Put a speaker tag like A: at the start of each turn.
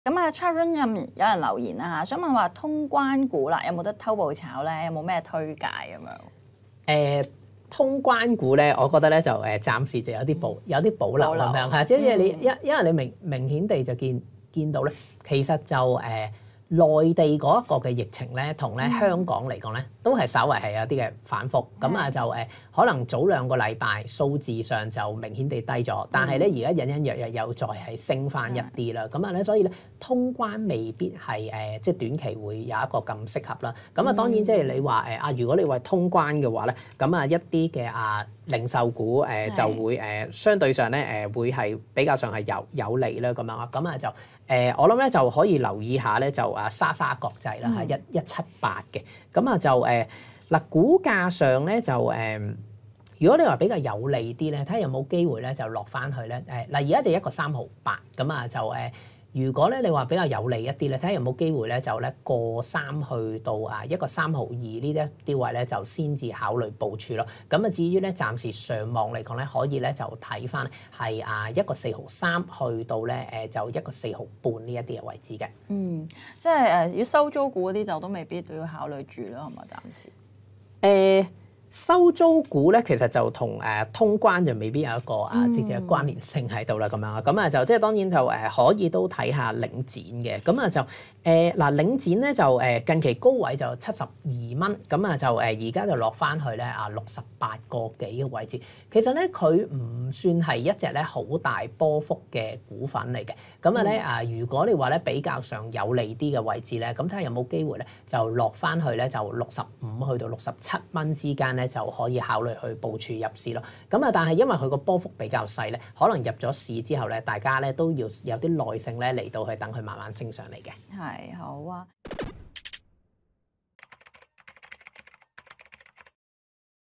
A: 咁啊 ，Chatroom 入面有人留言啦嚇，想問話通關股啦，有冇得偷步炒咧？有冇咩推介咁樣？
B: 通關股咧，我覺得咧就暫時就有啲保留咁樣嚇，即係因為你明顯地就見到咧，其實就內地嗰一個嘅疫情咧，同咧香港嚟講咧，都係稍為係有啲嘅反覆。咁啊就可能早2個禮拜數字上就明顯地低咗，但係咧而家隱隱約約又再係升翻一啲啦。咁啊咧，所以咧通關未必係即係短期會有一個咁適合啦。咁啊當然即係你話如果你話通關嘅話咧，咁啊一啲嘅零售股就會相對上咧會係比較上係有利啦咁樣啊。咁啊就我諗咧就可以留意下咧就莎莎國際啦嚇1178嘅。咁啊就嗱股價上咧就如果你話比較有利啲咧，睇下有冇機會咧就落翻去咧嗱而家就1個3毫8，咁啊就如果咧你話比較有利一啲咧，睇下有冇機會咧就咧過3去到1個3毫2呢一啲位咧就先至考慮部署咯。咁啊至於咧暫時上網嚟講咧，可以咧就睇翻係1個4毫3去到咧就1個4毫半呢一啲嘅位置嘅。
A: 即係要收租股嗰啲就都未必都要考慮住咯，係咪暫時？
B: 收租股咧，其實就同通關就未必有一個直接嘅關聯性喺度啦，咁樣咁啊就即係當然就可以都睇下領展嘅，咁啊就領展咧就近期高位就72蚊，咁啊就而家就落翻去咧68個幾嘅位置。其實咧佢唔算係一隻咧好大波幅嘅股份嚟嘅，咁啊咧如果你話咧比較上有利啲嘅位置咧，咁睇下有冇機會咧就落翻去咧就65去到67蚊之間咧就可以考慮去部署入市咯。咁啊但係因為佢個波幅比較細咧，可能入咗市之後咧，大家咧都要有啲耐性咧嚟到去等佢慢慢升上嚟嘅。
A: 係好啊。